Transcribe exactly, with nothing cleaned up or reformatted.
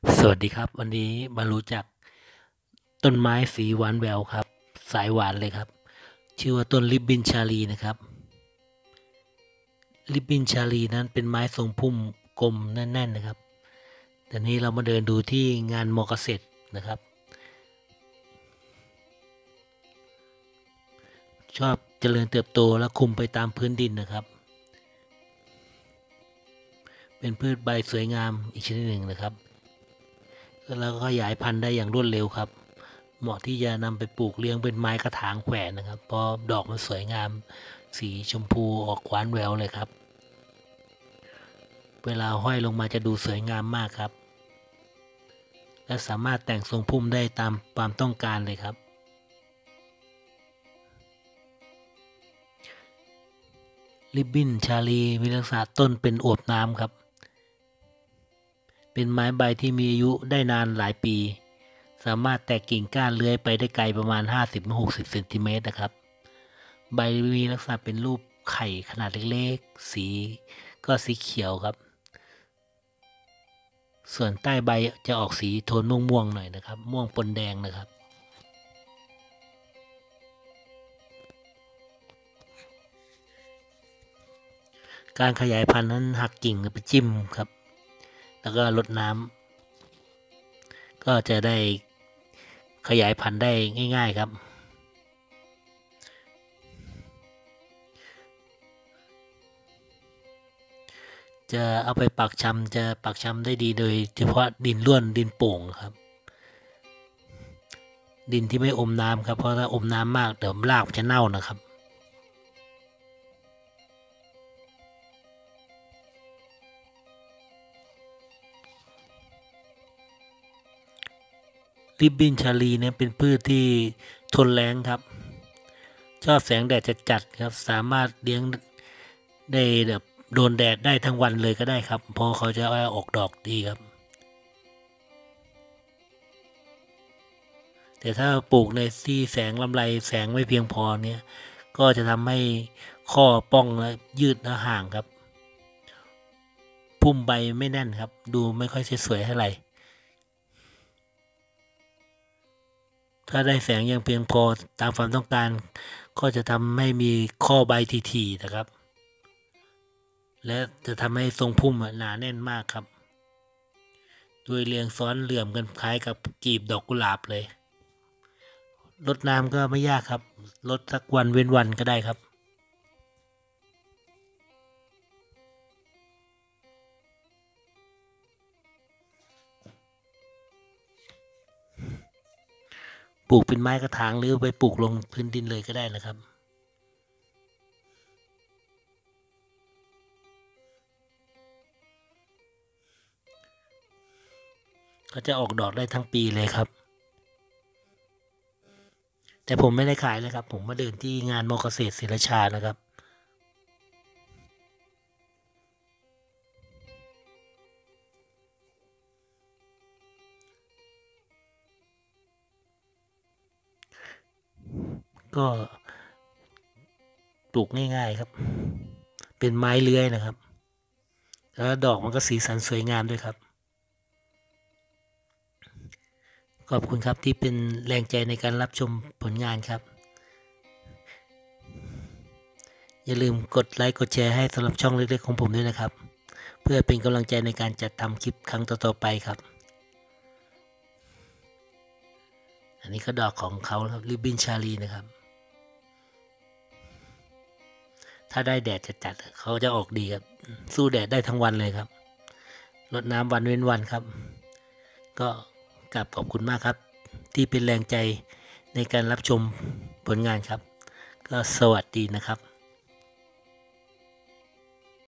สวัสดีครับวันนี้มารู้จักต้นไม้สีหวานแหววครับสายหวานเลยครับชื่อว่าต้นลิบบินชาลีนะครับลิบบินชาลีนั้นเป็นไม้ทรงพุ่มกลมแน่นๆนะครับแต่นี้เรามาเดินดูที่งานมอเกษตรนะครับชอบเจริญเติบโตและคุมไปตามพื้นดินนะครับเป็นพืชใบสวยงามอีกชนิดหนึ่งนะครับแล้วก็ขยายพันธุ์ได้อย่างรวดเร็วครับเหมาะที่จะนำไปปลูกเลี้ยงเป็นไม้กระถางแขวนนะครับเพราะดอกมันสวยงามสีชมพูออกหวานแหววเลยครับเวลาห้อยลงมาจะดูสวยงามมากครับและสามารถแต่งทรงพุ่มได้ตามความต้องการเลยครับริบบิ้นชาลีมีลักษณะต้นเป็นอวบน้ำครับเป็นไม้ใบที่มีอายุได้นานหลายปีสามารถแตกกิ่งก้านเลื้อยไปได้ไกลประมาณ ห้าสิบถึงหกสิบ เซนติเมตรนะครับใบมีลักษณะเป็นรูปไข่ขนาดเล็กๆสีก็สีเขียวครับส่วนใต้ใบจะออกสีโทนม่วงๆหน่อยนะครับม่วงปนแดงนะครับการขยายพันธุ์นั้นหักกิ่งไปจิ้มครับแล้วก็รดน้ำก็จะได้ขยายพันธุ์ได้ง่ายๆครับจะเอาไปปักชำจะปักชำได้ดีโดยเฉพาะดินร่วนดินโป่งครับดินที่ไม่อมน้ำครับเพราะถ้าอมน้ำมากเดี๋ยวรากจะเน่านะครับริบบินชาลีเนี่ยเป็นพืชที่ทนแล้งครับชอบแสงแดดจัดๆครับสามารถเลี้ยงได้แบบโดนแดดได้ทั้งวันเลยก็ได้ครับเพราะเขาจะออกดอกดีครับแต่ถ้าปลูกในที่แสงลำไรแสงไม่เพียงพอเนี่ยก็จะทำให้ข้อป้องและยืดและห่างครับพุ่มใบไม่แน่นครับดูไม่ค่อยสวยเท่าไหร่ถ้าได้แสงยังเพียงพอตามความต้องการก็จะทำให้มีข้อใบถี่ๆนะครับและจะทำให้ทรงพุ่มหนาแน่นมากครับโดยเรียงซ้อนเหลื่อมกันคล้ายกับกีบดอกกุหลาบเลยรดน้ำก็ไม่ยากครับรดสักวันเว้นวันก็ได้ครับปลูกเป็นไม้กระถางหรือไปปลูกลงพื้นดินเลยก็ได้นะครับก็จะออกดอกได้ทั้งปีเลยครับแต่ผมไม่ได้ขายเลยครับผมมาเดินที่งานมอเกษตรศิลชานะครับก็ปลูกง่ายๆครับเป็นไม้เลื้อยนะครับแล้วดอกมันก็สีสันสวยงามด้วยครับขอบคุณครับที่เป็นแรงใจในการรับชมผลงานครับอย่าลืมกดไลค์กดแชร์ให้สำหรับช่องเล็กๆของผมด้วยนะครับเพื่อเป็นกำลังใจในการจัดทำคลิปครั้งต่อๆไปครับอันนี้ก็ดอกของเขาครับริบบินชาลีนะครับถ้าได้แดดจัดๆเขาจะออกดีครับสู้แดดได้ทั้งวันเลยครับรดน้ำวันเว้นวันครับก็กราบขอบคุณมากครับที่เป็นแรงใจในการรับชมผลงานครับก็สวัสดีนะครับ